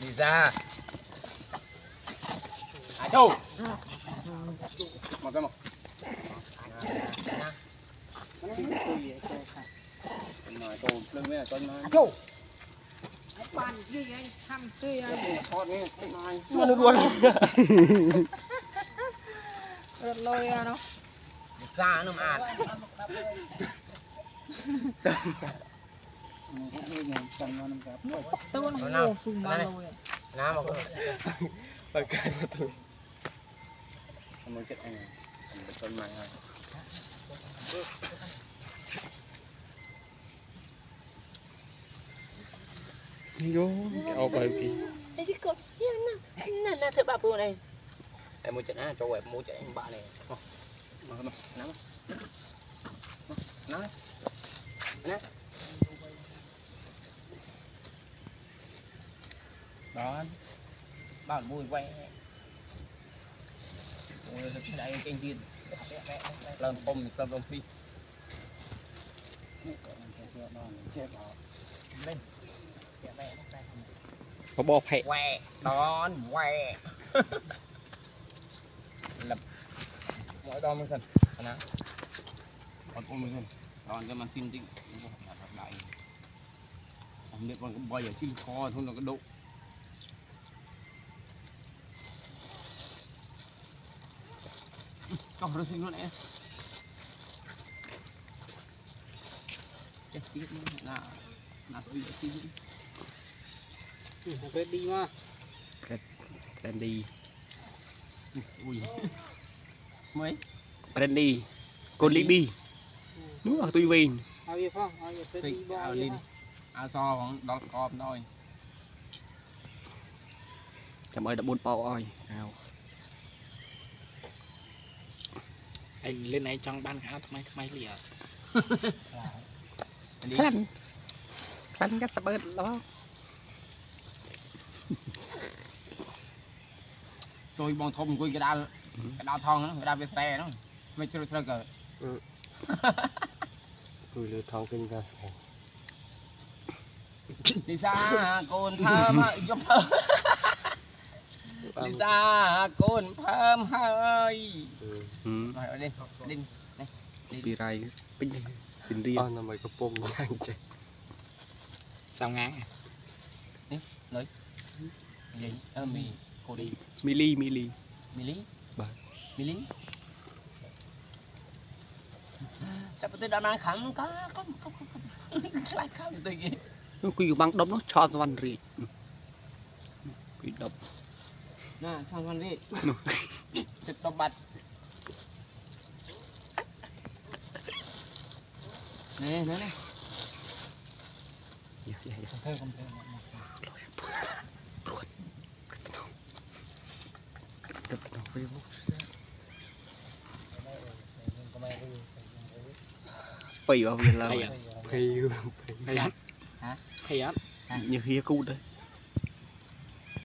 đi ra châu một cái một nói tô lưng với là con nói châu bàn gì anh thăm tươi con nghe nói nó luôn lôi nó ra nó mà tôi nó ngủ sùng mà lôi ná mà con cái mà tôi muốn chết anh này con mày rồi vô ao bài kì cái gì con nè thưa bà bố này em muốn chết á cho em muốn chết anh bạn này nắm nắm nè đó bạn vui vẻ đây trên kia lần tôm tôm phi lên có bò phệ que đón que lập mỗi đòn mới sân nè còn ôm mới sân đòn cho mình xin tính đại không biết còn có bơi ở trên kho thôi là cái độ không nó xin luôn em chết tiếc là sẽ bị cái gì cái đi mà Brandy ui mấy Brandy con Libby đúng là tôi về ao gì phong ao gì cái đi ao linh ao so còn đó con thôi chậm ơi đã 4 bao oi nào anh lên này trong ban áo thay thay lìa khăn cách sắp bớt đó tôi bong thùng cái đao thong nó cái đao về xe nóไม่เชื่อเกิด tôi lừa thong kinh ra đi xa cồn thơm giúp đi xa cồn thơm hơi rồi ở đây đinh đi rai pin pin đi nó mày có pom ngang chạy sao ngang đi lấy gì mì cô đi mili mili bà mili chắc tôi đã mang khẳng có lại khám tôi gì nó quy băng đấm nó cho văn rì quy đập nè cho văn rì thịt độc bạch nè nữa nè thôi không thôi Pì vào viên là hay hả như hia cút đấy